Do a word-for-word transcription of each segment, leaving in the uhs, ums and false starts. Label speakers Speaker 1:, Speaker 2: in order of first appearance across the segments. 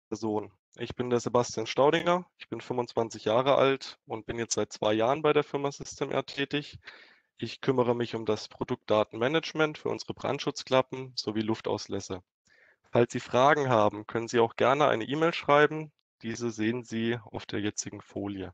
Speaker 1: Person. Ich bin der Sebastian Staudinger, ich bin fünfundzwanzig Jahre alt und bin jetzt seit zwei Jahren bei der Firma Systemair tätig. Ich kümmere mich um das Produktdatenmanagement für unsere Brandschutzklappen sowie Luftauslässe. Falls Sie Fragen haben, können Sie auch gerne eine E-Mail schreiben. Diese sehen Sie auf der jetzigen Folie.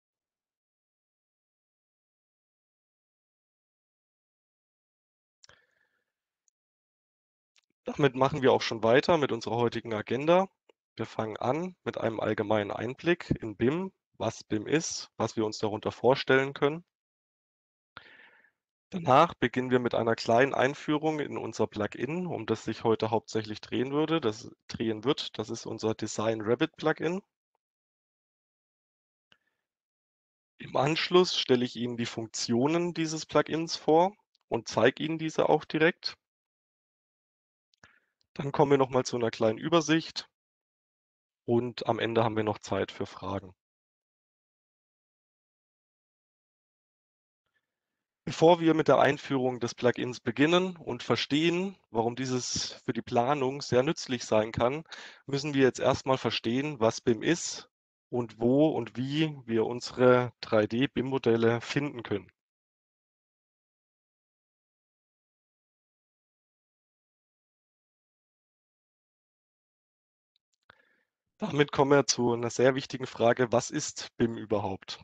Speaker 1: Damit machen wir auch schon weiter mit unserer heutigen Agenda. Wir fangen an mit einem allgemeinen Einblick in B I M, was B I M ist, was wir uns darunter vorstellen können. Danach beginnen wir mit einer kleinen Einführung in unser Plugin, um das sich heute hauptsächlich drehen würde. Das drehen wird. Das ist unser Design Rabbit Plugin. Im Anschluss stelle ich Ihnen die Funktionen dieses Plugins vor und zeige Ihnen diese auch direkt. Dann kommen wir noch mal zu einer kleinen Übersicht und am Ende haben wir noch Zeit für Fragen. Bevor wir mit der Einführung des Plugins beginnen und verstehen, warum dieses für die Planung sehr nützlich sein kann, müssen wir jetzt erstmal verstehen, was B I M ist und wo und wie wir unsere drei D-B I M-Modelle finden können. Damit kommen wir zu einer sehr wichtigen Frage: Was ist B I M überhaupt?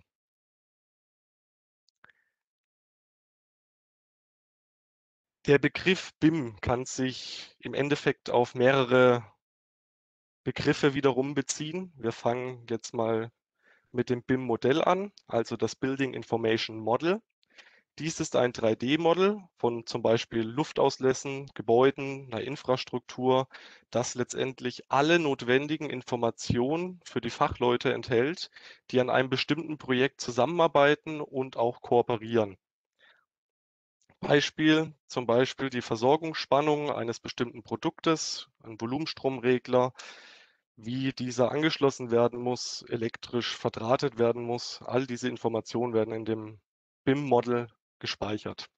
Speaker 1: Der Begriff B I M kann sich im Endeffekt auf mehrere Begriffe wiederum beziehen. Wir fangen jetzt mal mit dem B I M-Modell an, also das Building Information Model. Dies ist ein drei D-Model von zum Beispiel Luftauslässen, Gebäuden, einer Infrastruktur, das letztendlich alle notwendigen Informationen für die Fachleute enthält, die an einem bestimmten Projekt zusammenarbeiten und auch kooperieren. Beispiel, zum Beispiel die Versorgungsspannung eines bestimmten Produktes, ein Volumenstromregler, wie dieser angeschlossen werden muss, elektrisch verdrahtet werden muss. All diese Informationen werden in dem B I M-Model gespeichert.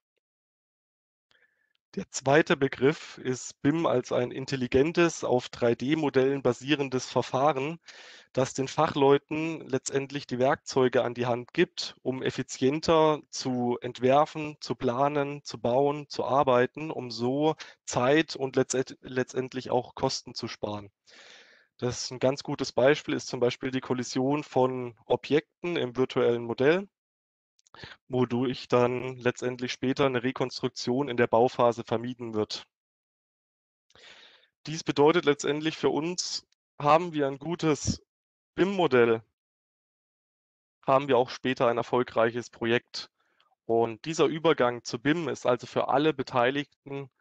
Speaker 1: Der zweite Begriff ist B I M als ein intelligentes, auf drei D-Modellen basierendes Verfahren, das den Fachleuten letztendlich die Werkzeuge an die Hand gibt, um effizienter zu entwerfen, zu planen, zu bauen, zu arbeiten, um so Zeit und letztend letztendlich auch Kosten zu sparen. Das ist 'n ganz gutes Beispiel ist zum Beispiel die Kollision von Objekten im virtuellen Modell, wodurch dann letztendlich später eine Rekonstruktion in der Bauphase vermieden wird. Dies bedeutet letztendlich für uns, haben wir ein gutes B I M-Modell, haben wir auch später ein erfolgreiches Projekt. Und dieser Übergang zu B I M ist also für alle Beteiligten,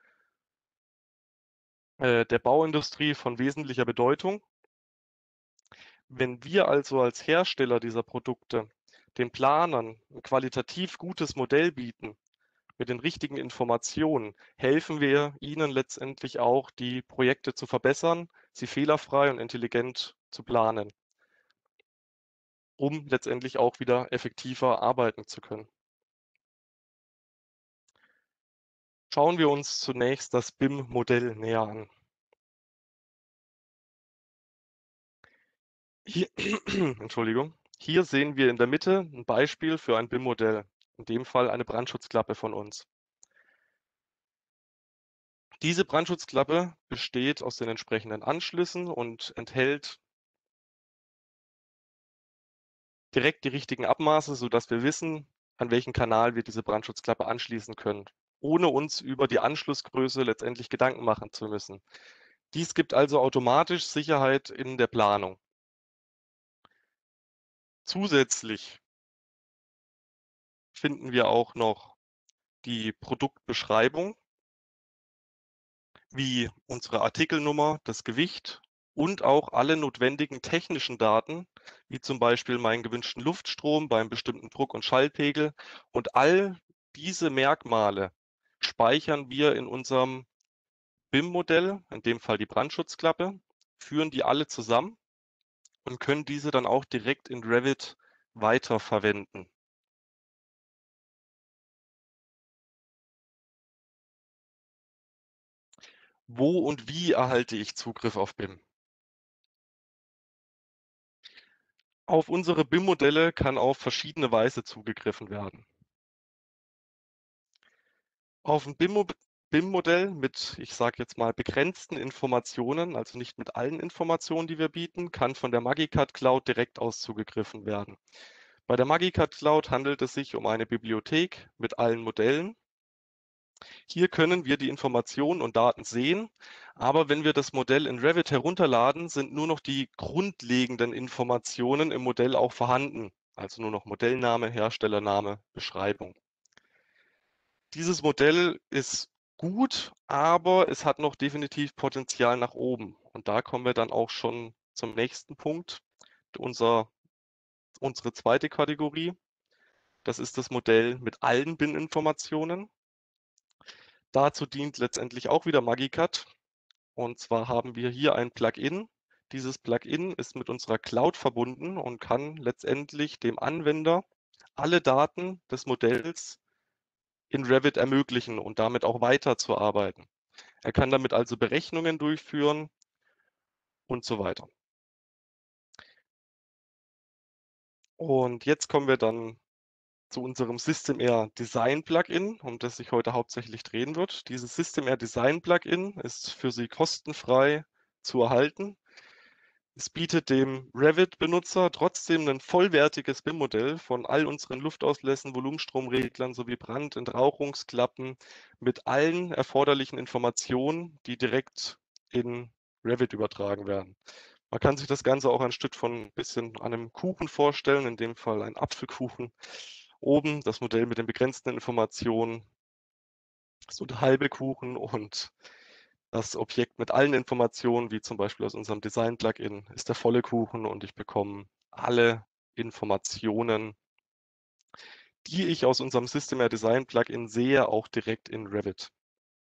Speaker 1: äh, der Bauindustrie von wesentlicher Bedeutung. Wenn wir also als Hersteller dieser Produkte den Planern 'n qualitativ gutes Modell bieten mit den richtigen Informationen, helfen wir ihnen letztendlich auch, die Projekte zu verbessern, sie fehlerfrei und intelligent zu planen, um letztendlich auch wieder effektiver arbeiten zu können. Schauen wir uns zunächst das B I M-Modell näher an. Hier Entschuldigung. Hier sehen wir in der Mitte ein Beispiel für ein B I M-Modell, in dem Fall eine Brandschutzklappe von uns. Diese Brandschutzklappe besteht aus den entsprechenden Anschlüssen und enthält direkt die richtigen Abmaße, sodass wir wissen, an welchen Kanal wir diese Brandschutzklappe anschließen können, ohne uns über die Anschlussgröße letztendlich Gedanken machen zu müssen. Dies gibt also automatisch Sicherheit in der Planung. Zusätzlich finden wir auch noch die Produktbeschreibung, wie unsere Artikelnummer, das Gewicht und auch alle notwendigen technischen Daten, wie zum Beispiel meinen gewünschten Luftstrom beim bestimmten Druck und Schallpegel. Und all diese Merkmale speichern wir in unserem B I M-Modell, in dem Fall die Brandschutzklappe, führen die alle zusammen und können diese dann auch direkt in Revit weiterverwenden. Wo und wie erhalte ich Zugriff auf B I M? Auf unsere B I M-Modelle kann auf verschiedene Weise zugegriffen werden. Auf ein B I M B I M-Modell mit, ich sage jetzt mal, begrenzten Informationen, also nicht mit allen Informationen, die wir bieten, kann von der Magicat Cloud direkt aus zugegriffen werden. Bei der Magicat Cloud handelt es sich um eine Bibliothek mit allen Modellen. Hier können wir die Informationen und Daten sehen, aber wenn wir das Modell in Revit herunterladen, sind nur noch die grundlegenden Informationen im Modell auch vorhanden, also nur noch Modellname, Herstellername, Beschreibung. Dieses Modell ist gut, aber es hat noch definitiv Potenzial nach oben. Und da kommen wir dann auch schon zum nächsten Punkt, unser, unsere zweite Kategorie. Das ist das Modell mit allen B I M-Informationen. Dazu dient letztendlich auch wieder Magicat. Und zwar haben wir hier ein Plugin. Dieses Plugin ist mit unserer Cloud verbunden und kann letztendlich dem Anwender alle Daten des Modells in Revit ermöglichen und damit auch weiterzuarbeiten. Er kann damit also Berechnungen durchführen und so weiter. Und jetzt kommen wir dann zu unserem Systemair Design Plugin, um das sich heute hauptsächlich drehen wird. Dieses Systemair Design Plugin ist für Sie kostenfrei zu erhalten. Es bietet dem Revit-Benutzer trotzdem ein vollwertiges B I M-Modell von all unseren Luftauslässen, Volumenstromreglern sowie Brand- und Entrauchungsklappen mit allen erforderlichen Informationen, die direkt in Revit übertragen werden. Man kann sich das Ganze auch ein Stück von ein bisschen an einem Kuchen vorstellen, in dem Fall ein Apfelkuchen. Oben das Modell mit den begrenzten Informationen, so der halbe Kuchen, und das Objekt mit allen Informationen, wie zum Beispiel aus unserem Design-Plugin, ist der volle Kuchen und ich bekomme alle Informationen, die ich aus unserem Systemair Design Plugin sehe, auch direkt in Revit.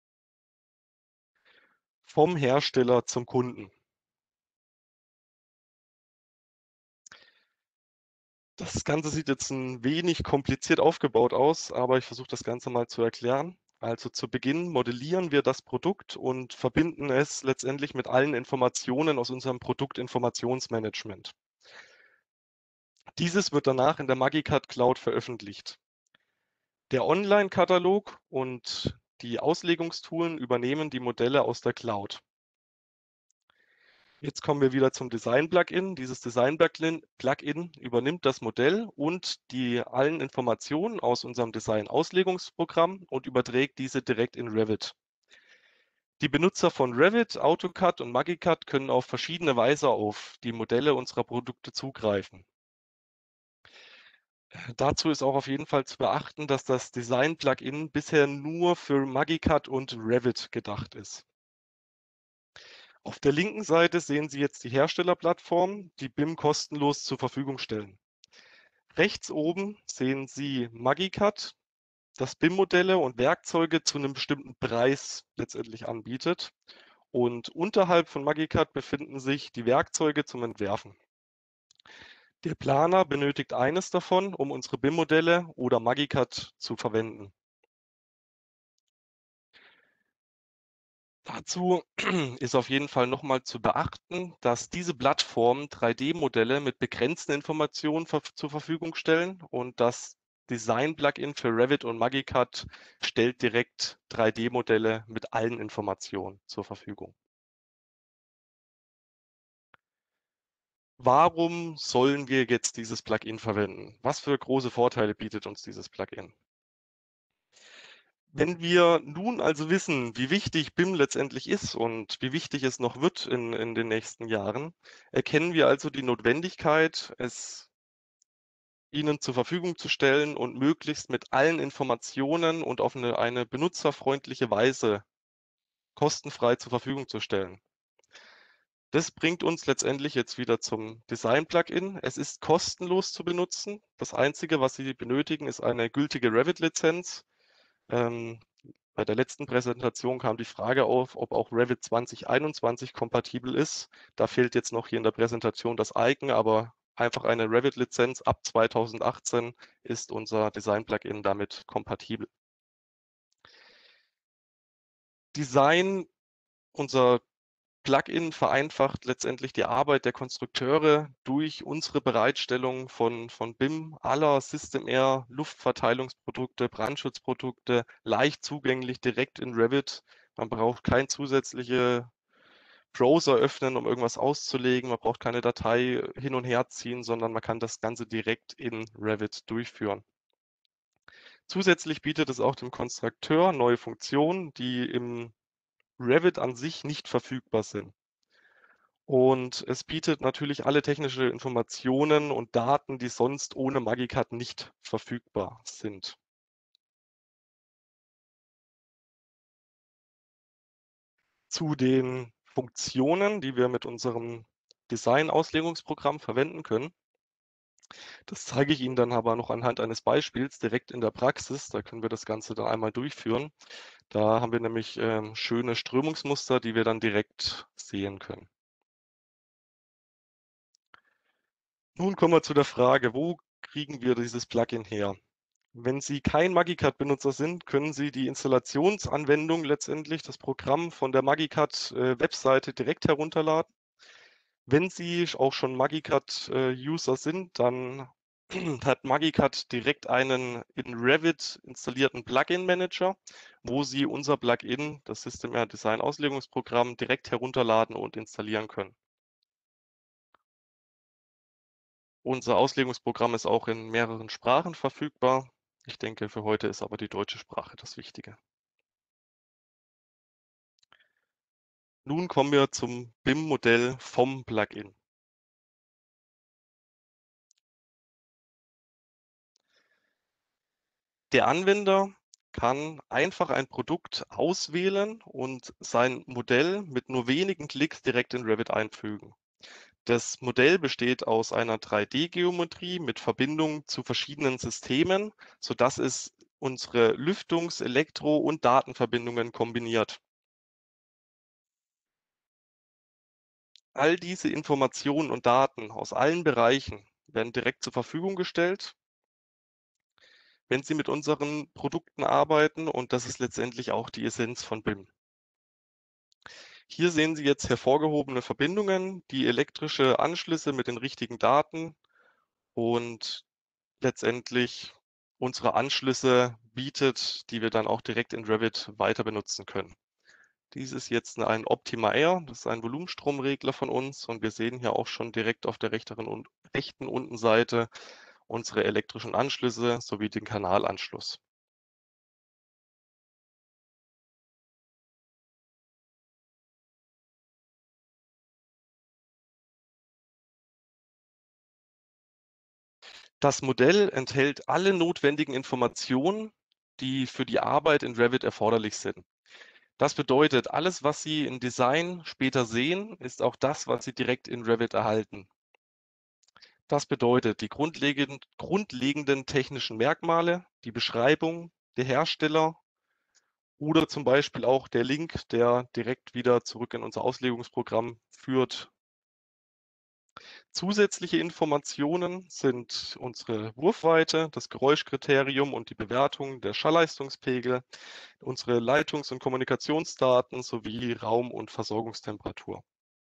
Speaker 1: Vom Hersteller zum Kunden. Das Ganze sieht jetzt ein wenig kompliziert aufgebaut aus, aber ich versuche das Ganze mal zu erklären. Also zu Beginn modellieren wir das Produkt und verbinden es letztendlich mit allen Informationen aus unserem Produktinformationsmanagement. Dieses wird danach in der Magicat Cloud veröffentlicht. Der Online-Katalog und die Auslegungstoolen übernehmen die Modelle aus der Cloud. Jetzt kommen wir wieder zum Design-Plugin. Dieses Design-Plugin Plugin übernimmt das Modell und die allen Informationen aus unserem Design-Auslegungsprogramm und überträgt diese direkt in Revit. Die Benutzer von Revit, AutoCAD und Magicat können auf verschiedene Weise auf die Modelle unserer Produkte zugreifen. Dazu ist auch auf jeden Fall zu beachten, dass das Design-Plugin bisher nur für Magicat und Revit gedacht ist. Auf der linken Seite sehen Sie jetzt die Herstellerplattform, die B I M kostenlos zur Verfügung stellen. Rechts oben sehen Sie Magicat, das B I M-Modelle und Werkzeuge zu einem bestimmten Preis letztendlich anbietet. Und unterhalb von Magicat befinden sich die Werkzeuge zum Entwerfen. Der Planer benötigt eines davon, um unsere B I M-Modelle oder Magicat zu verwenden. Dazu ist auf jeden Fall nochmal zu beachten, dass diese Plattformen drei D-Modelle mit begrenzten Informationen ver zur Verfügung stellen und das Design-Plugin für Revit und Magicat stellt direkt drei D-Modelle mit allen Informationen zur Verfügung. Warum sollen wir jetzt dieses Plugin verwenden? Was für große Vorteile bietet uns dieses Plugin? Wenn wir nun also wissen, wie wichtig B I M letztendlich ist und wie wichtig es noch wird in, in den nächsten Jahren, erkennen wir also die Notwendigkeit, es Ihnen zur Verfügung zu stellen und möglichst mit allen Informationen und auf eine, eine benutzerfreundliche Weise kostenfrei zur Verfügung zu stellen. Das bringt uns letztendlich jetzt wieder zum Design-Plugin. Es ist kostenlos zu benutzen. Das Einzige, was Sie benötigen, ist eine gültige Revit-Lizenz. Ähm, Bei der letzten Präsentation kam die Frage auf, ob auch Revit zwanzig einundzwanzig kompatibel ist. Da fehlt jetzt noch hier in der Präsentation das Icon, aber einfach eine Revit-Lizenz ab zweitausendachtzehn ist unser Design-Plugin damit kompatibel. Design, unser Plugin vereinfacht letztendlich die Arbeit der Konstrukteure durch unsere Bereitstellung von, von B I M, aller System-Air, Luftverteilungsprodukte, Brandschutzprodukte, leicht zugänglich direkt in Revit. Man braucht kein zusätzliche Browser öffnen, um irgendwas auszulegen. Man braucht keine Datei hin und her ziehen, sondern man kann das Ganze direkt in Revit durchführen. Zusätzlich bietet es auch dem Konstrukteur neue Funktionen, die im Revit an sich nicht verfügbar sind. Und es bietet natürlich alle technische Informationen und Daten, die sonst ohne Magicat nicht verfügbar sind. Zu den Funktionen, die wir mit unserem Design-Auslegungsprogramm verwenden können. Das zeige ich Ihnen dann aber noch anhand eines Beispiels direkt in der Praxis. Da können wir das Ganze dann einmal durchführen. Da haben wir nämlich ähm, schöne Strömungsmuster, die wir dann direkt sehen können. Nun kommen wir zu der Frage, wo kriegen wir dieses Plugin her? Wenn Sie kein Magicat-Benutzer sind, können Sie die Installationsanwendung letztendlich, das Programm von der Magicat-Webseite direkt herunterladen. Wenn Sie auch schon Magicat-User sind, dann hat Magicat direkt einen in Revit installierten Plugin-Manager, wo Sie unser Plugin, das System-Air Design Auslegungsprogramm, direkt herunterladen und installieren können. Unser Auslegungsprogramm ist auch in mehreren Sprachen verfügbar. Ich denke, für heute ist aber die deutsche Sprache das Wichtige. Nun kommen wir zum B I M-Modell vom Plugin. Der Anwender kann einfach ein Produkt auswählen und sein Modell mit nur wenigen Klicks direkt in Revit einfügen. Das Modell besteht aus einer drei D-Geometrie mit Verbindung zu verschiedenen Systemen, sodass es unsere Lüftungs-, Elektro- und Datenverbindungen kombiniert. All diese Informationen und Daten aus allen Bereichen werden direkt zur Verfügung gestellt, wenn Sie mit unseren Produkten arbeiten, und das ist letztendlich auch die Essenz von B I M. Hier sehen Sie jetzt hervorgehobene Verbindungen, die elektrische Anschlüsse mit den richtigen Daten und letztendlich unsere Anschlüsse bietet, die wir dann auch direkt in Revit weiter benutzen können. Dies ist jetzt ein Optima Air, das ist ein Volumenstromregler von uns, und wir sehen hier auch schon direkt auf der rechteren und rechten unten Seite unsere elektrischen Anschlüsse sowie den Kanalanschluss. Das Modell enthält alle notwendigen Informationen, die für die Arbeit in Revit erforderlich sind. Das bedeutet, alles, was Sie im Design später sehen, ist auch das, was Sie direkt in Revit erhalten. Das bedeutet, die grundlegend, grundlegenden technischen Merkmale, die Beschreibung, der Hersteller oder zum Beispiel auch der Link, der direkt wieder zurück in unser Auslegungsprogramm führt. Zusätzliche Informationen sind unsere Wurfweite, das Geräuschkriterium und die Bewertung der Schallleistungspegel, unsere Leitungs- und Kommunikationsdaten sowie Raum- und Versorgungstemperatur.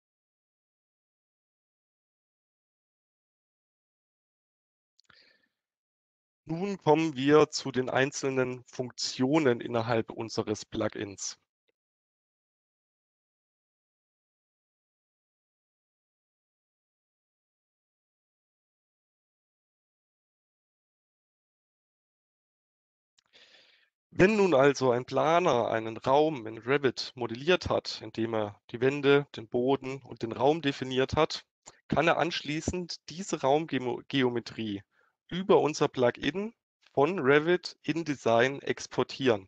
Speaker 1: Nun kommen wir zu den einzelnen Funktionen innerhalb unseres Plugins. Wenn nun also ein Planer einen Raum in Revit modelliert hat, indem er die Wände, den Boden und den Raum definiert hat, kann er anschließend diese Raumgeometrie über unser Plugin von Revit in Design exportieren.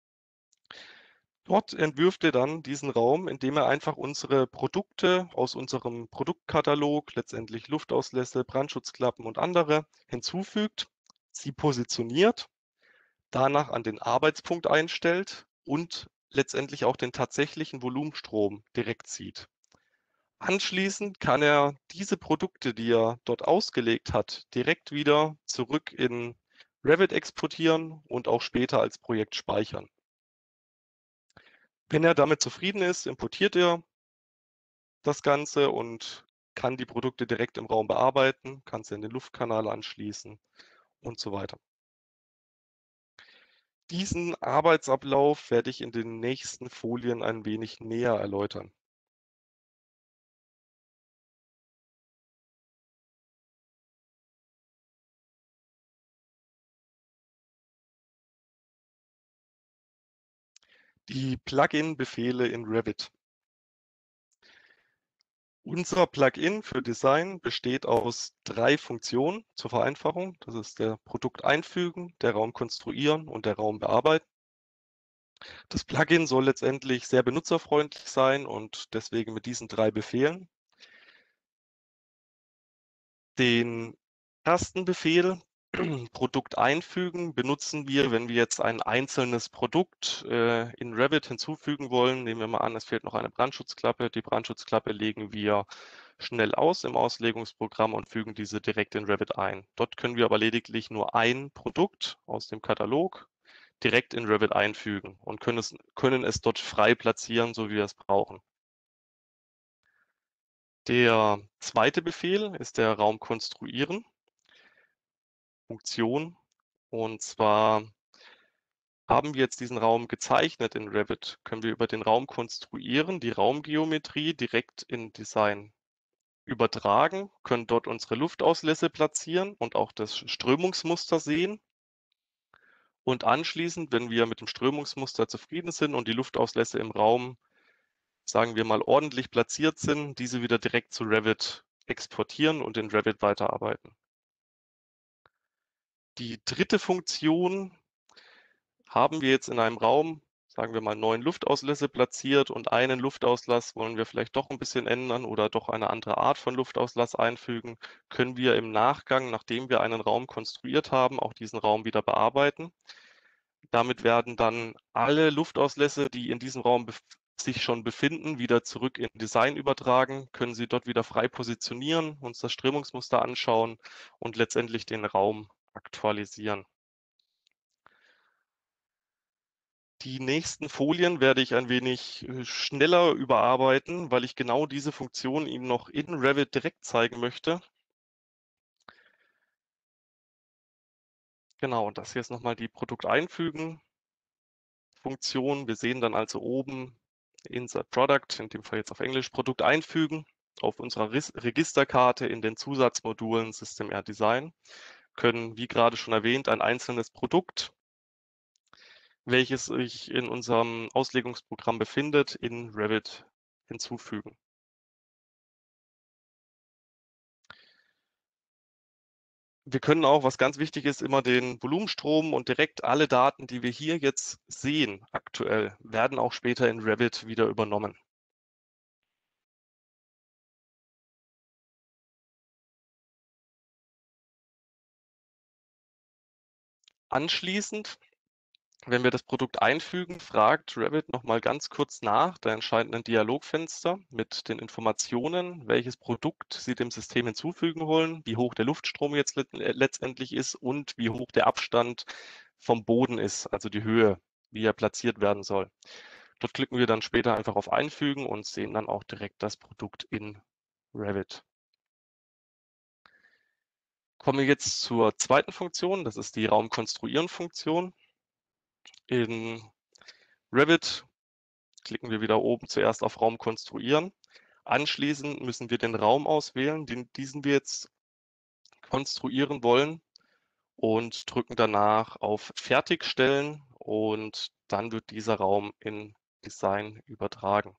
Speaker 1: Dort entwirft er dann diesen Raum, indem er einfach unsere Produkte aus unserem Produktkatalog, letztendlich Luftauslässe, Brandschutzklappen und andere, hinzufügt, sie positioniert, danach an den Arbeitspunkt einstellt und letztendlich auch den tatsächlichen Volumenstrom direkt sieht. Anschließend kann er diese Produkte, die er dort ausgelegt hat, direkt wieder zurück in Revit exportieren und auch später als Projekt speichern. Wenn er damit zufrieden ist, importiert er das Ganze und kann die Produkte direkt im Raum bearbeiten, kann sie in den Luftkanal anschließen und so weiter. Diesen Arbeitsablauf werde ich in den nächsten Folien ein wenig näher erläutern. Die Plugin-Befehle in Revit. Unser Plugin für Design besteht aus drei Funktionen zur Vereinfachung. Das ist der Produkt einfügen, der Raum konstruieren und der Raum bearbeiten. Das Plugin soll letztendlich sehr benutzerfreundlich sein und deswegen mit diesen drei Befehlen. Den ersten Befehl, Produkt einfügen, benutzen wir, wenn wir jetzt ein einzelnes Produkt äh, in Revit hinzufügen wollen. Nehmen wir mal an, es fehlt noch eine Brandschutzklappe. Die Brandschutzklappe legen wir schnell aus im Auslegungsprogramm und fügen diese direkt in Revit ein. Dort können wir aber lediglich nur ein Produkt aus dem Katalog direkt in Revit einfügen und können es, können es dort frei platzieren, so wie wir es brauchen. Der zweite Befehl ist der Raum konstruieren. Funktion. Und zwar haben wir jetzt diesen Raum gezeichnet in Revit, können wir über den Raum konstruieren, die Raumgeometrie direkt in Design übertragen, können dort unsere Luftauslässe platzieren und auch das Strömungsmuster sehen. Und anschließend, wenn wir mit dem Strömungsmuster zufrieden sind und die Luftauslässe im Raum, sagen wir mal, ordentlich platziert sind, diese wieder direkt zu Revit exportieren und in Revit weiterarbeiten. Die dritte Funktion haben wir jetzt in einem Raum, sagen wir mal, neun Luftauslässe platziert und einen Luftauslass wollen wir vielleicht doch ein bisschen ändern oder doch eine andere Art von Luftauslass einfügen, können wir im Nachgang, nachdem wir einen Raum konstruiert haben, auch diesen Raum wieder bearbeiten. Damit werden dann alle Luftauslässe, die in diesem Raum sich schon befinden, wieder zurück in Design übertragen, können Sie dort wieder frei positionieren, uns das Strömungsmuster anschauen und letztendlich den Raum aktualisieren. Die nächsten Folien werde ich ein wenig äh, schneller überarbeiten, weil ich genau diese Funktion Ihnen noch in Revit direkt zeigen möchte. Genau, und das hier ist nochmal die Produkt einfügen Funktion. Wir sehen dann also oben Insert Product, in dem Fall jetzt auf Englisch, Produkt einfügen auf unserer Registerkarte in den Zusatzmodulen System R Design, können, wie gerade schon erwähnt, ein einzelnes Produkt, welches sich in unserem Auslegungsprogramm befindet, in Revit hinzufügen. Wir können auch, was ganz wichtig ist, immer den Volumenstrom und direkt alle Daten, die wir hier jetzt sehen, aktuell, werden auch später in Revit wieder übernommen. Anschließend, wenn wir das Produkt einfügen, fragt Revit nochmal ganz kurz nach, da erscheint ein Dialogfenster mit den Informationen, welches Produkt Sie dem System hinzufügen wollen, wie hoch der Luftstrom jetzt letztendlich ist und wie hoch der Abstand vom Boden ist, also die Höhe, wie er platziert werden soll. Dort klicken wir dann später einfach auf Einfügen und sehen dann auch direkt das Produkt in Revit. Kommen wir jetzt zur zweiten Funktion, das ist die Raum-Konstruieren-Funktion. In Revit klicken wir wieder oben zuerst auf Raum konstruieren. Anschließend müssen wir den Raum auswählen, den diesen wir jetzt konstruieren wollen und drücken danach auf Fertigstellen und dann wird dieser Raum in Design übertragen.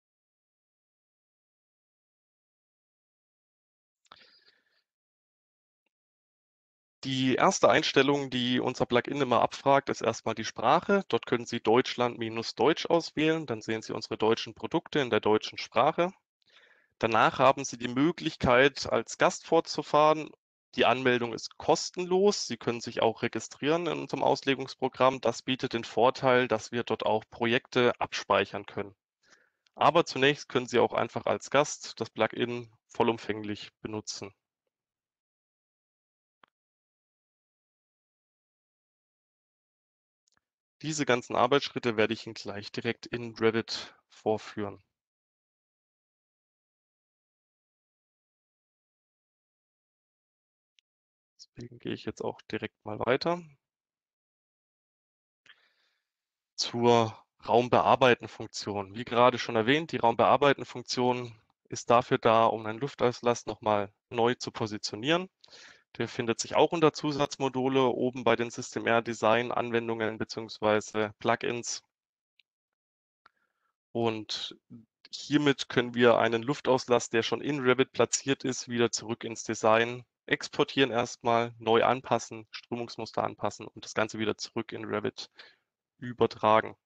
Speaker 1: Die erste Einstellung, die unser Plugin immer abfragt, ist erstmal die Sprache. Dort können Sie Deutschland-Deutsch auswählen. Dann sehen Sie unsere deutschen Produkte in der deutschen Sprache. Danach haben Sie die Möglichkeit, als Gast fortzufahren. Die Anmeldung ist kostenlos. Sie können sich auch registrieren in unserem Auslegungsprogramm. Das bietet den Vorteil, dass wir dort auch Projekte abspeichern können. Aber zunächst können Sie auch einfach als Gast das Plugin vollumfänglich benutzen. Diese ganzen Arbeitsschritte werde ich Ihnen gleich direkt in Revit vorführen. Deswegen gehe ich jetzt auch direkt mal weiter. Zur Raumbearbeiten-Funktion. Wie gerade schon erwähnt, die Raumbearbeiten-Funktion ist dafür da, um einen Luftauslass nochmal neu zu positionieren. Der findet sich auch unter Zusatzmodule oben bei den System-R Design-Anwendungen bzw. Plugins. Und hiermit können wir einen Luftauslass, der schon in Revit platziert ist, wieder zurück ins Design exportieren erstmal, neu anpassen, Strömungsmuster anpassen und das Ganze wieder zurück in Revit übertragen.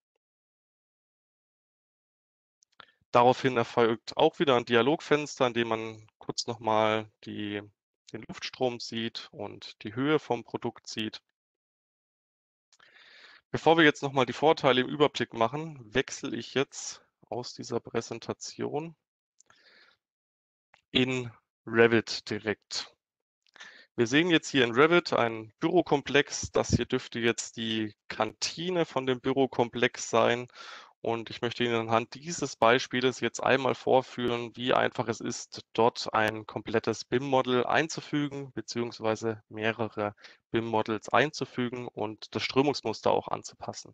Speaker 1: Daraufhin erfolgt auch wieder ein Dialogfenster, in dem man kurz nochmal die, den Luftstrom sieht und die Höhe vom Produkt sieht. Bevor wir jetzt nochmal die Vorteile im Überblick machen, wechsle ich jetzt aus dieser Präsentation in Revit direkt. Wir sehen jetzt hier in Revit einen Bürokomplex. Das hier dürfte jetzt die Kantine von dem Bürokomplex sein. Und ich möchte Ihnen anhand dieses Beispieles jetzt einmal vorführen, wie einfach es ist, dort ein komplettes B I M-Model einzufügen, beziehungsweise mehrere B I M-Models einzufügen und das Strömungsmuster auch anzupassen.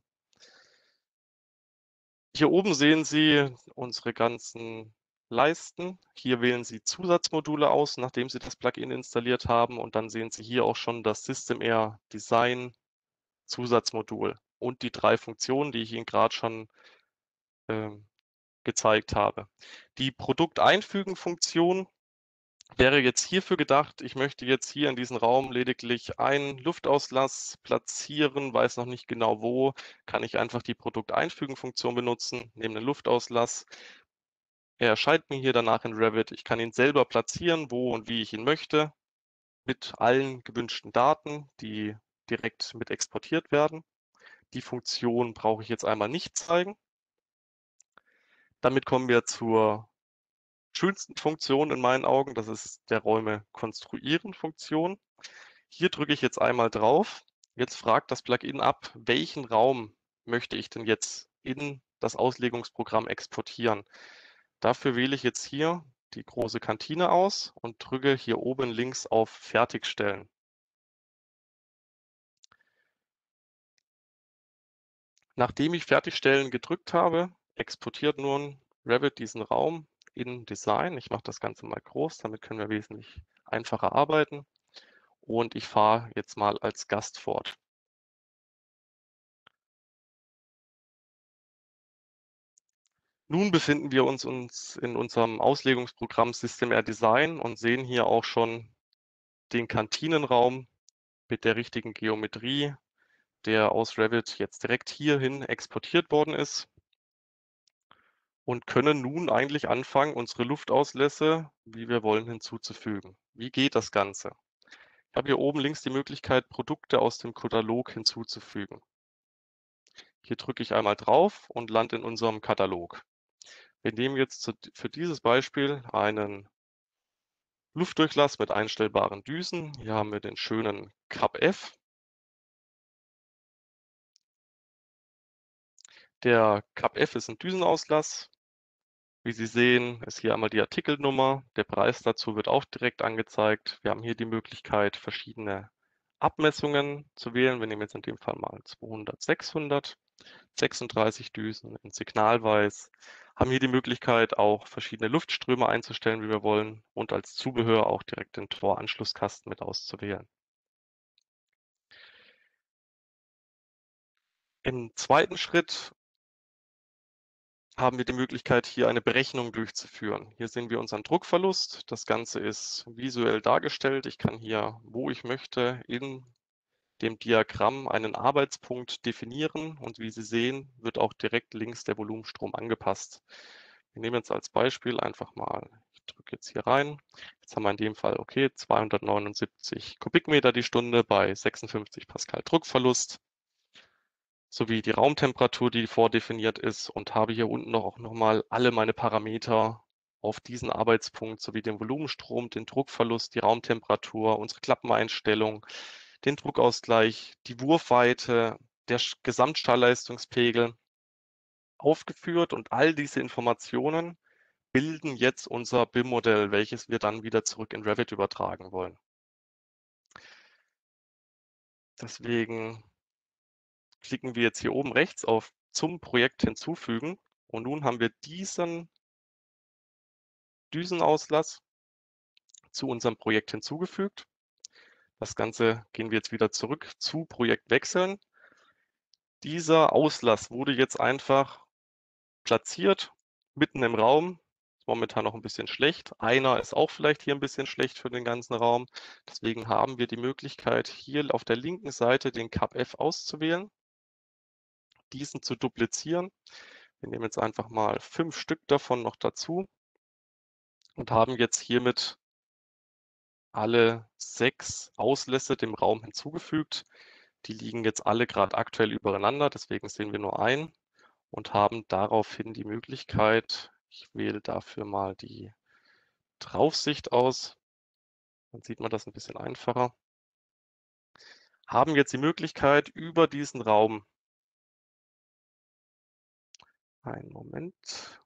Speaker 1: Hier oben sehen Sie unsere ganzen Leisten. Hier wählen Sie Zusatzmodule aus, nachdem Sie das Plugin installiert haben. Und dann sehen Sie hier auch schon das System-R Design Zusatzmodul und die drei Funktionen, die ich Ihnen gerade schon ähm, gezeigt habe. Die Produkteinfügen-Funktion wäre jetzt hierfür gedacht, ich möchte jetzt hier in diesen Raum lediglich einen Luftauslass platzieren, weiß noch nicht genau wo, kann ich einfach die Produkteinfügen-Funktion benutzen, nehme einen Luftauslass. Er erscheint mir hier danach in Revit. Ich kann ihn selber platzieren, wo und wie ich ihn möchte, mit allen gewünschten Daten, die direkt mit exportiert werden. Die Funktion brauche ich jetzt einmal nicht zeigen. Damit kommen wir zur schönsten Funktion in meinen Augen, das ist der Räume konstruieren Funktion. Hier drücke ich jetzt einmal drauf. Jetzt fragt das Plugin ab, welchen Raum möchte ich denn jetzt in das Auslegungsprogramm exportieren. Dafür wähle ich jetzt hier die große Kantine aus und drücke hier oben links auf Fertigstellen. Nachdem ich Fertigstellen gedrückt habe, exportiert nun Revit diesen Raum in Design. Ich mache das Ganze mal groß, damit können wir wesentlich einfacher arbeiten. Und ich fahre jetzt mal als Gast fort. Nun befinden wir uns, uns in unserem Auslegungsprogramm System-R Design und sehen hier auch schon den Kantinenraum mit der richtigen Geometrie, der aus Revit jetzt direkt hierhin exportiert worden ist. Und können nun eigentlich anfangen, unsere Luftauslässe, wie wir wollen, hinzuzufügen. Wie geht das Ganze? Ich habe hier oben links die Möglichkeit, Produkte aus dem Katalog hinzuzufügen. Hier drücke ich einmal drauf und lande in unserem Katalog. Wir nehmen jetzt für dieses Beispiel einen Luftdurchlass mit einstellbaren Düsen. Hier haben wir den schönen Cup F. Der Cup F ist ein Düsenauslass. Wie Sie sehen, ist hier einmal die Artikelnummer. Der Preis dazu wird auch direkt angezeigt. Wir haben hier die Möglichkeit, verschiedene Abmessungen zu wählen. Wir nehmen jetzt in dem Fall mal zweihundert, sechshundert, sechsunddreißig Düsen in Signalweiß. Haben hier die Möglichkeit, auch verschiedene Luftströme einzustellen, wie wir wollen, und als Zubehör auch direkt den Toranschlusskasten mit auszuwählen. Im zweiten Schritt haben wir die Möglichkeit, hier eine Berechnung durchzuführen. Hier sehen wir unseren Druckverlust. Das Ganze ist visuell dargestellt. Ich kann hier, wo ich möchte, in dem Diagramm einen Arbeitspunkt definieren und wie Sie sehen, wird auch direkt links der Volumenstrom angepasst. Wir nehmen jetzt als Beispiel einfach mal, ich drücke jetzt hier rein, jetzt haben wir in dem Fall, okay, zweihundertneunundsiebzig Kubikmeter die Stunde bei sechsundfünfzig Pascal Druckverlust, sowie die Raumtemperatur, die vordefiniert ist, und habe hier unten noch auch nochmal alle meine Parameter auf diesen Arbeitspunkt sowie den Volumenstrom, den Druckverlust, die Raumtemperatur, unsere Klappeneinstellung, den Druckausgleich, die Wurfweite, der Gesamtschallleistungspegel aufgeführt, und all diese Informationen bilden jetzt unser B I M-Modell, welches wir dann wieder zurück in Revit übertragen wollen. Deswegen klicken wir jetzt hier oben rechts auf zum Projekt hinzufügen und nun haben wir diesen Düsenauslass zu unserem Projekt hinzugefügt. Das Ganze gehen wir jetzt wieder zurück zu Projekt wechseln. Dieser Auslass wurde jetzt einfach platziert, mitten im Raum. Ist momentan noch ein bisschen schlecht. Einer ist auch vielleicht hier ein bisschen schlecht für den ganzen Raum. Deswegen haben wir die Möglichkeit, hier auf der linken Seite den Cap F auszuwählen, diesen zu duplizieren. Wir nehmen jetzt einfach mal fünf Stück davon noch dazu und haben jetzt hiermit alle sechs Auslässe dem Raum hinzugefügt. Die liegen jetzt alle gerade aktuell übereinander, deswegen sehen wir nur einen und haben daraufhin die Möglichkeit, ich wähle dafür mal die Draufsicht aus, dann sieht man das ein bisschen einfacher, haben jetzt die Möglichkeit, über diesen Raum, einen Moment,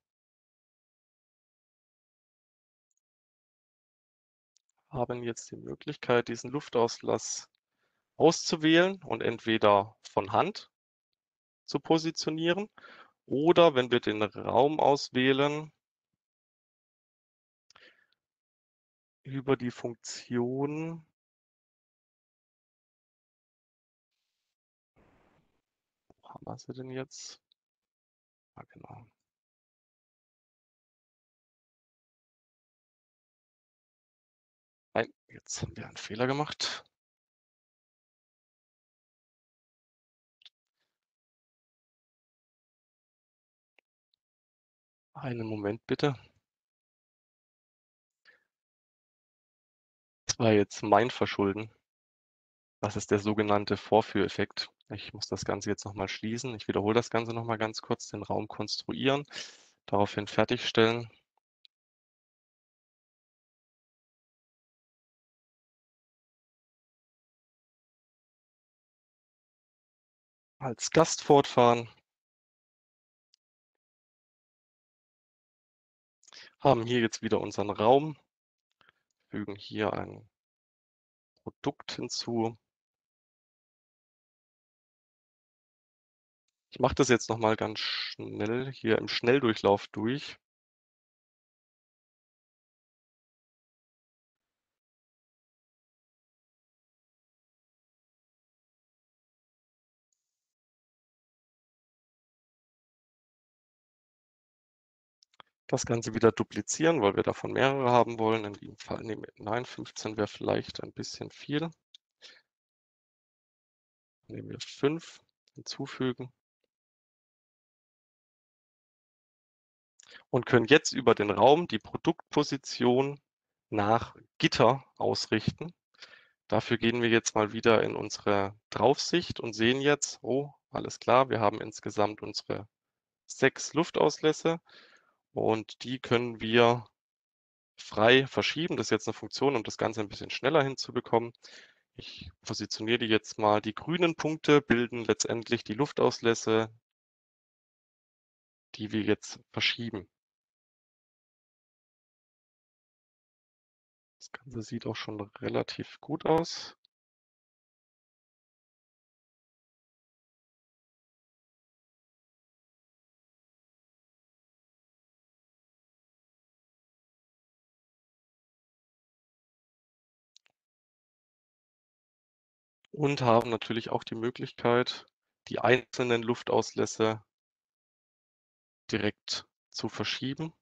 Speaker 1: haben jetzt die Möglichkeit, diesen Luftauslass auszuwählen und entweder von Hand zu positionieren oder wenn wir den Raum auswählen, über die Funktion, wo haben wir sie denn jetzt? Ah, genau. Nein, jetzt haben wir einen Fehler gemacht. Einen Moment bitte. Das war jetzt mein Verschulden. Das ist der sogenannte Vorführeffekt. Ich muss das Ganze jetzt nochmal schließen. Ich wiederhole das Ganze nochmal ganz kurz. Den Raum konstruieren, daraufhin fertigstellen. Als Gast fortfahren. Haben hier jetzt wieder unseren Raum. Fügen hier ein Produkt hinzu. Ich mache das jetzt nochmal ganz schnell hier im Schnelldurchlauf durch. Das Ganze wieder duplizieren, weil wir davon mehrere haben wollen. In diesem Fall nehmen wir, nein, fünfzehn wäre vielleicht ein bisschen viel. Nehmen wir fünf, hinzufügen. Und können jetzt über den Raum die Produktposition nach Gitter ausrichten. Dafür gehen wir jetzt mal wieder in unsere Draufsicht und sehen jetzt, oh, alles klar, wir haben insgesamt unsere sechs Luftauslässe und die können wir frei verschieben. Das ist jetzt eine Funktion, um das Ganze ein bisschen schneller hinzubekommen. Ich positioniere die jetzt mal. Die grünen Punkte bilden letztendlich die Luftauslässe, die wir jetzt verschieben. Das Ganze sieht auch schon relativ gut aus. Und haben natürlich auch die Möglichkeit, die einzelnen Luftauslässe direkt zu verschieben.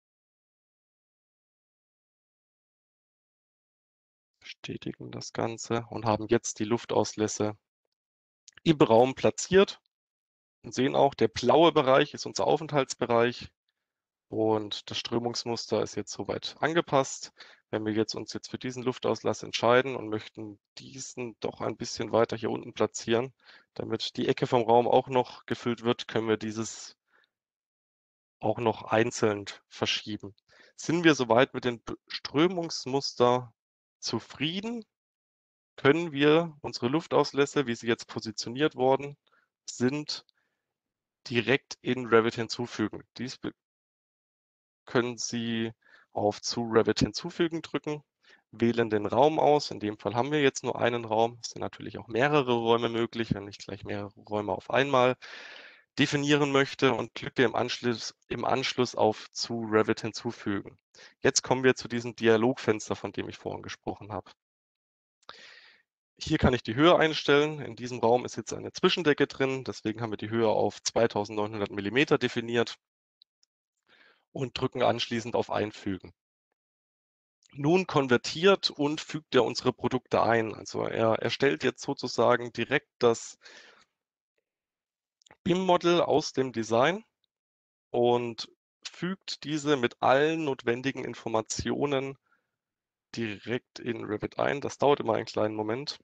Speaker 1: Bestätigen das Ganze und haben jetzt die Luftauslässe im Raum platziert und sehen auch, der blaue Bereich ist unser Aufenthaltsbereich und das Strömungsmuster ist jetzt soweit angepasst. Wenn wir jetzt uns jetzt für diesen Luftauslass entscheiden und möchten diesen doch ein bisschen weiter hier unten platzieren, damit die Ecke vom Raum auch noch gefüllt wird, können wir dieses auch noch einzeln verschieben. Sind wir soweit mit dem Strömungsmuster zufrieden, können wir unsere Luftauslässe, wie sie jetzt positioniert worden sind, direkt in Revit hinzufügen. Dies können Sie auf zu Revit hinzufügen drücken. wählen den Raum aus. In dem Fall haben wir jetzt nur einen Raum. Es sind natürlich auch mehrere Räume möglich, wenn ich gleich mehrere Räume auf einmal definieren möchte und klicke im Anschluss, im Anschluss auf zu Revit hinzufügen. Jetzt kommen wir zu diesem Dialogfenster, von dem ich vorhin gesprochen habe. Hier kann ich die Höhe einstellen. In diesem Raum ist jetzt eine Zwischendecke drin, deswegen haben wir die Höhe auf zweitausendneunhundert Millimeter definiert und drücken anschließend auf Einfügen. Nun konvertiert und fügt er unsere Produkte ein. Also er erstellt jetzt sozusagen direkt das B I M-Model aus dem Design und fügt diese mit allen notwendigen Informationen direkt in Revit ein. Das dauert immer einen kleinen Moment.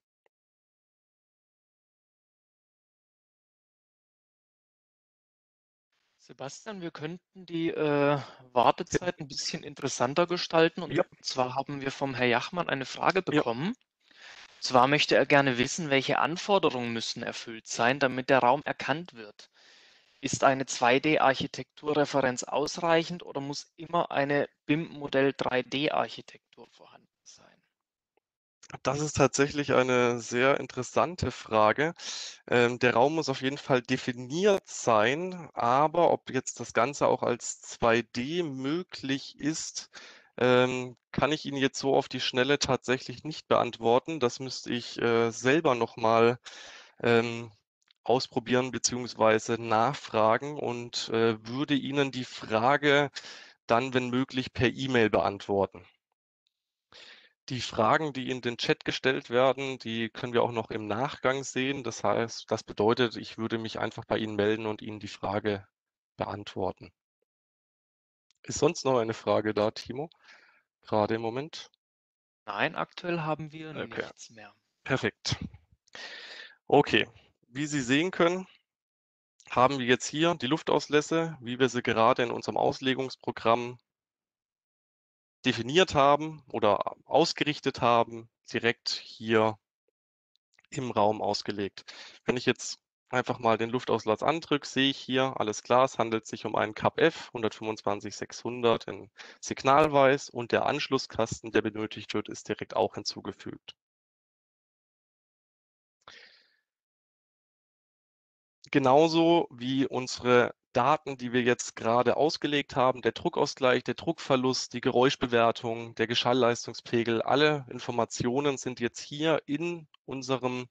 Speaker 2: Sebastian, wir könnten die äh, Wartezeit ein bisschen interessanter gestalten. Und
Speaker 1: Ja,
Speaker 2: zwar haben wir vom Herr Jachmann eine Frage
Speaker 1: ja.
Speaker 2: bekommen. Zwar möchte er gerne wissen, welche Anforderungen müssen erfüllt sein, damit der Raum erkannt wird. Ist eine zwei D-Architekturreferenz ausreichend oder muss immer eine B I M-Modell drei D-Architektur vorhanden sein?
Speaker 1: Das ist tatsächlich eine sehr interessante Frage. Ähm, der Raum muss auf jeden Fall definiert sein, aber ob jetzt das Ganze auch als zwei D möglich ist, ähm, kann ich Ihnen jetzt so auf die Schnelle tatsächlich nicht beantworten. Das müsste ich äh, selber nochmal ähm, ausprobieren beziehungsweise nachfragen und äh, würde Ihnen die Frage dann, wenn möglich, per E-Mail beantworten. Die Fragen, die in den Chat gestellt werden, die können wir auch noch im Nachgang sehen. Das heißt, das bedeutet, ich würde mich einfach bei Ihnen melden und Ihnen die Frage beantworten. Ist sonst noch eine Frage da, Timo? Gerade im Moment?
Speaker 2: Nein, aktuell haben wir
Speaker 1: Okay,
Speaker 2: nichts mehr.
Speaker 1: perfekt. Okay, wie Sie sehen können, haben wir jetzt hier die Luftauslässe, wie wir sie gerade in unserem Auslegungsprogramm definiert haben oder ausgerichtet haben, direkt hier im Raum ausgelegt. Wenn ich jetzt einfach mal den Luftauslass andrücke, sehe ich hier, alles klar, es handelt sich um einen C A P F hundertfünfundzwanzig sechshundert in Signalweiß und der Anschlusskasten, der benötigt wird, ist direkt auch hinzugefügt. Genauso wie unsere Daten, die wir jetzt gerade ausgelegt haben, der Druckausgleich, der Druckverlust, die Geräuschbewertung, der Geschallleistungspegel, alle Informationen sind jetzt hier in unserem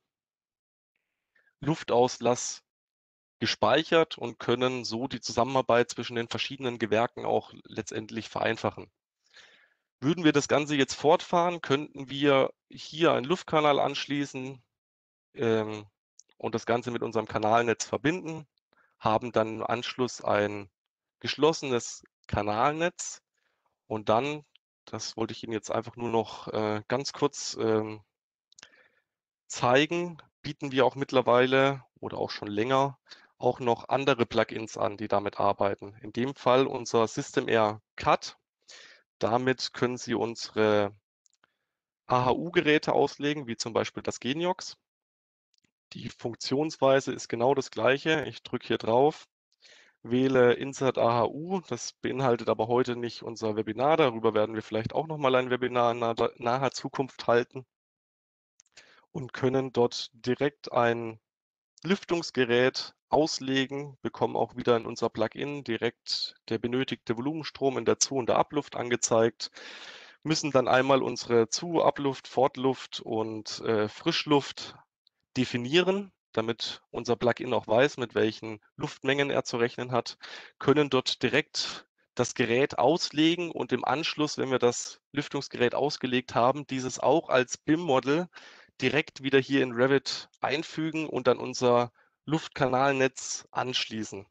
Speaker 1: Luftauslass gespeichert und können so die Zusammenarbeit zwischen den verschiedenen Gewerken auch letztendlich vereinfachen. Würden wir das Ganze jetzt fortfahren, könnten wir hier einen Luftkanal anschließen ähm, und das Ganze mit unserem Kanalnetz verbinden, haben dann im Anschluss ein geschlossenes Kanalnetz und dann, das wollte ich Ihnen jetzt einfach nur noch äh, ganz kurz ähm, zeigen, bieten wir auch mittlerweile oder auch schon länger auch noch andere Plugins an, die damit arbeiten. In dem Fall unser SystemR Cut. Damit können Sie unsere A H U-Geräte auslegen, wie zum Beispiel das Geniox. Die Funktionsweise ist genau das gleiche. Ich drücke hier drauf, wähle Insert A H U. Das beinhaltet aber heute nicht unser Webinar. Darüber werden wir vielleicht auch noch mal ein Webinar in naher, naher Zukunft halten und können dort direkt ein Lüftungsgerät auslegen, bekommen auch wieder in unser Plugin direkt der benötigte Volumenstrom in der Zu- und der Abluft angezeigt, müssen dann einmal unsere Zu-, Abluft, Fortluft und äh, Frischluft definieren, damit unser Plugin auch weiß, mit welchen Luftmengen er zu rechnen hat, können dort direkt das Gerät auslegen und im Anschluss, wenn wir das Lüftungsgerät ausgelegt haben, dieses auch als B I M-Model direkt wieder hier in Revit einfügen und dann unser Luftkanalnetz anschließen.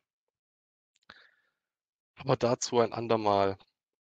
Speaker 1: Aber dazu ein andermal.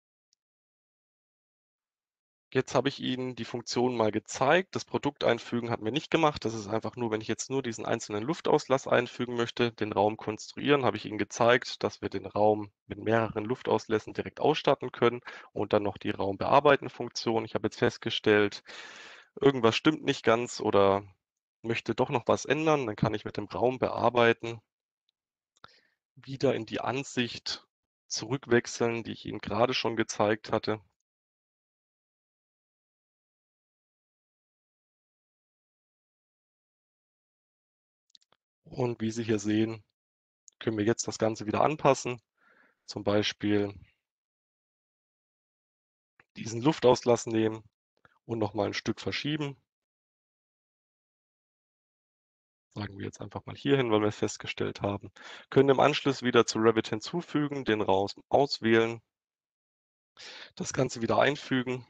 Speaker 1: Jetzt habe ich Ihnen die Funktion mal gezeigt. Das Produkt einfügen hat mir nicht gemacht. Das ist einfach nur, wenn ich jetzt nur diesen einzelnen Luftauslass einfügen möchte, den Raum konstruieren, habe ich Ihnen gezeigt, dass wir den Raum mit mehreren Luftauslässen direkt ausstatten können und dann noch die Raumbearbeiten-Funktion. Ich habe jetzt festgestellt, irgendwas stimmt nicht ganz oder möchte doch noch was ändern. Dann kann ich mit dem Raum bearbeiten wieder in die Ansicht zurückwechseln, die ich Ihnen gerade schon gezeigt hatte. Und wie Sie hier sehen, können wir jetzt das Ganze wieder anpassen. Zum Beispiel diesen Luftauslass nehmen und noch mal ein Stück verschieben. Sagen wir jetzt einfach mal hier hin, weil wir es festgestellt haben. Können im Anschluss wieder zu Revit hinzufügen, den raus auswählen, das Ganze wieder einfügen.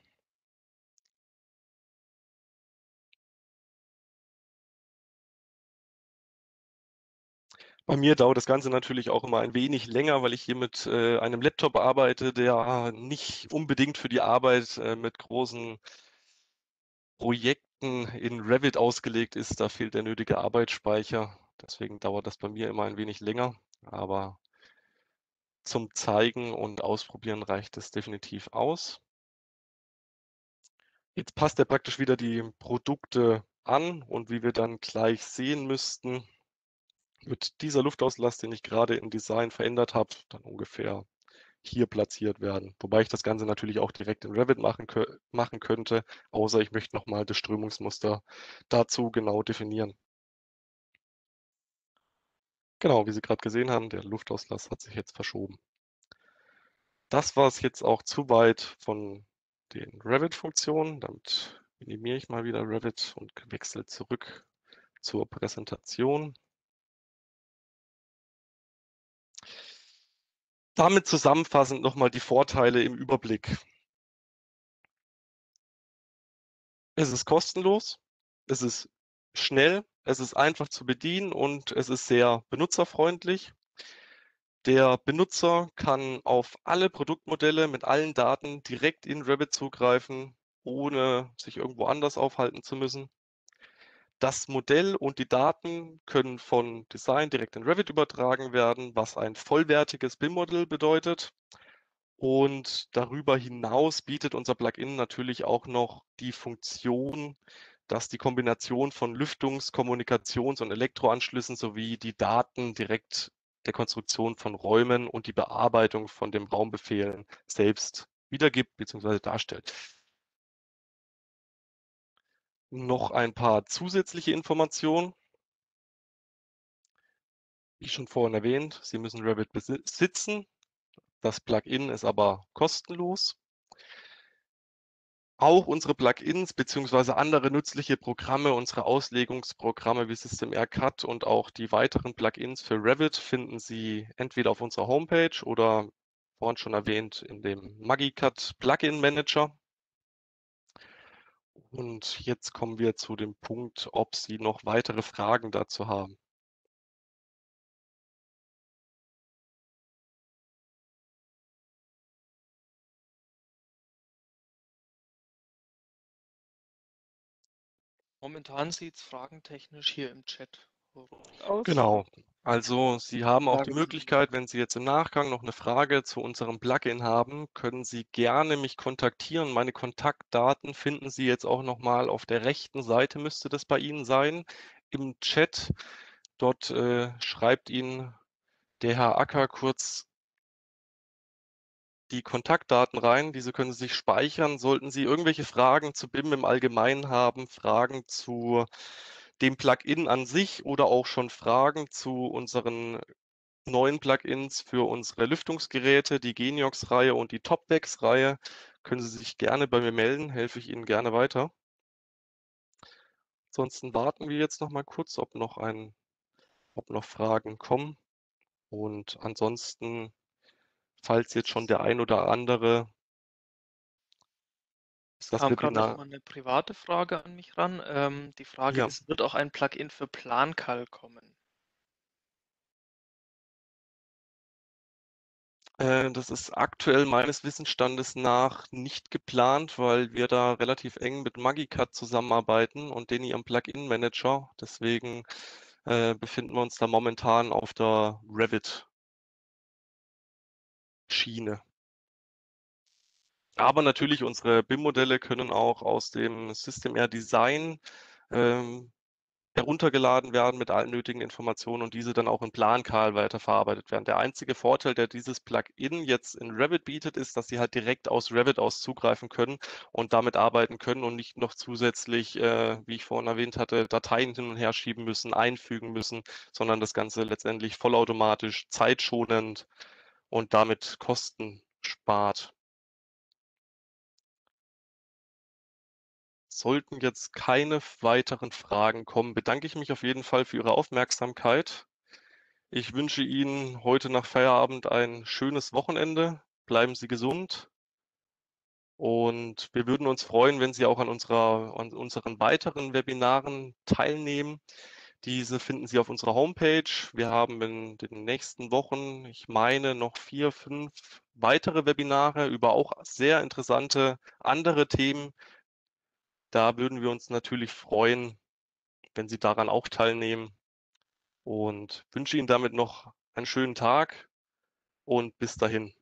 Speaker 1: Bei mir dauert das Ganze natürlich auch immer ein wenig länger, weil ich hier mit äh, einem Laptop arbeite, der nicht unbedingt für die Arbeit äh, mit großen Projekten in Revit ausgelegt ist. Da fehlt der nötige Arbeitsspeicher. Deswegen dauert das bei mir immer ein wenig länger. Aber zum Zeigen und Ausprobieren reicht es definitiv aus. Jetzt passt er praktisch wieder die Produkte an und wie wir dann gleich sehen müssten, wird dieser Luftauslass, den ich gerade im Design verändert habe, dann ungefähr hier platziert werden. Wobei ich das Ganze natürlich auch direkt in Revit machen, machen könnte, außer ich möchte nochmal das Strömungsmuster dazu genau definieren. Genau, wie Sie gerade gesehen haben, der Luftauslass hat sich jetzt verschoben. Das war es jetzt auch zu weit von den Revit-Funktionen. Damit minimiere ich mal wieder Revit und wechsle zurück zur Präsentation. Damit zusammenfassend nochmal die Vorteile im Überblick. Es ist kostenlos, es ist schnell, es ist einfach zu bedienen und es ist sehr benutzerfreundlich. Der Benutzer kann auf alle Produktmodelle mit allen Daten direkt in Revit zugreifen, ohne sich irgendwo anders aufhalten zu müssen. Das Modell und die Daten können von Design direkt in Revit übertragen werden, was ein vollwertiges B I M-Modell bedeutet. Und darüber hinaus bietet unser Plugin natürlich auch noch die Funktion, dass die Kombination von Lüftungs-, Kommunikations- und Elektroanschlüssen sowie die Daten direkt der Konstruktion von Räumen und die Bearbeitung von den Raumbefehlen selbst wiedergibt bzw. darstellt. Noch ein paar zusätzliche Informationen. Wie schon vorhin erwähnt, Sie müssen Revit besitzen. Das Plugin ist aber kostenlos. Auch unsere Plugins beziehungsweise andere nützliche Programme, unsere Auslegungsprogramme wie SystemR C A D und auch die weiteren Plugins für Revit finden Sie entweder auf unserer Homepage oder vorhin schon erwähnt in dem Magicat Plugin Manager. Und jetzt kommen wir zu dem Punkt, ob Sie noch weitere Fragen dazu haben.
Speaker 2: Momentan sieht es fragentechnisch hier im Chat ruhig aus.
Speaker 1: Genau. Also Sie haben auch die
Speaker 2: Frage von mir.
Speaker 1: Möglichkeit, wenn Sie jetzt im Nachgang noch eine Frage zu unserem Plugin haben, können Sie gerne mich kontaktieren. Meine Kontaktdaten finden Sie jetzt auch noch mal auf der rechten Seite, müsste das bei Ihnen sein, im Chat. Dort äh, schreibt Ihnen der Herr Acker kurz die Kontaktdaten rein. Diese können Sie sich speichern. Sollten Sie irgendwelche Fragen zu B I M im Allgemeinen haben, Fragen zu dem Plugin an sich oder auch schon Fragen zu unseren neuen Plugins für unsere Lüftungsgeräte, die Geniox-Reihe und die Topvex-Reihe, können Sie sich gerne bei mir melden, helfe ich Ihnen gerne weiter. Ansonsten warten wir jetzt noch mal kurz, ob noch ein ob noch Fragen kommen. Und ansonsten, falls jetzt schon der ein oder andere
Speaker 2: Es
Speaker 1: das
Speaker 2: kam gerade noch
Speaker 1: Webinar
Speaker 2: mal 'ne private Frage an mich ran. Ähm, die Frage
Speaker 1: ja.
Speaker 2: ist: Wird auch ein Plugin für PlanCal kommen?
Speaker 1: Äh, das ist aktuell meines Wissensstandes nach nicht geplant, weil wir da relativ eng mit Magicat zusammenarbeiten und denen ihrem Plugin-Manager. Deswegen äh, befinden wir uns da momentan auf der Revit-Schiene. Aber natürlich,
Speaker 2: Okay.
Speaker 1: unsere B I M-Modelle können auch aus dem SystemR Design ähm, heruntergeladen werden mit allen nötigen Informationen und diese dann auch in Plan-K L weiterverarbeitet werden. Der einzige Vorteil, der dieses Plugin jetzt in Revit bietet, ist, dass Sie halt direkt aus Revit aus zugreifen können und damit arbeiten können und nicht noch zusätzlich, äh, wie ich vorhin erwähnt hatte, Dateien hin und her schieben müssen, einfügen müssen, sondern das Ganze letztendlich vollautomatisch, zeitschonend und damit Kosten spart. Sollten jetzt keine weiteren Fragen kommen, bedanke ich mich auf jeden Fall für Ihre Aufmerksamkeit. Ich wünsche Ihnen heute nach Feierabend ein schönes Wochenende. Bleiben Sie gesund. Und wir würden uns freuen, wenn Sie auch an unserer, an unseren weiteren Webinaren teilnehmen. Diese finden Sie auf unserer Homepage. Wir haben in den nächsten Wochen, ich meine, noch vier, fünf weitere Webinare über auch sehr interessante andere Themen. Da würden wir uns natürlich freuen, wenn Sie daran auch teilnehmen, und wünsche Ihnen damit noch einen schönen Tag und bis dahin.